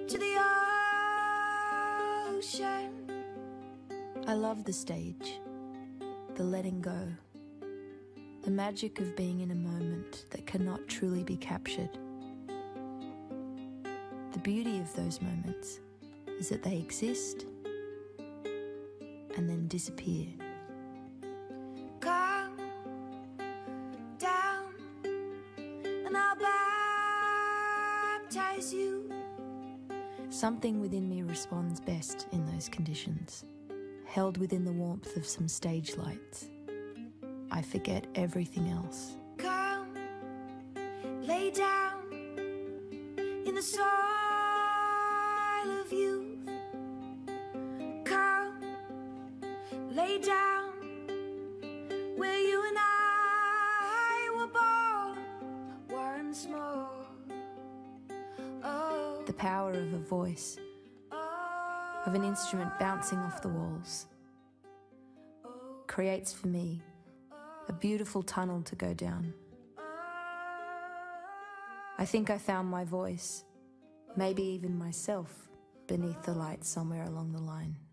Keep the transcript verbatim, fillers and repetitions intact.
to the ocean. I love the stage, the letting go, the magic of being in a moment that cannot truly be captured. The beauty of those moments is that they exist and then disappear. Calm down and I'll baptize you. Something within me responds best in those conditions, held within the warmth of some stage lights. I forget everything else. Come, lay down in the soil of youth. Come, lay down where you and I were born once more. Oh, The power of a voice, of an instrument bouncing off the walls, creates for me a beautiful tunnel to go down. I think I found my voice, maybe even myself, beneath the lights somewhere along the line.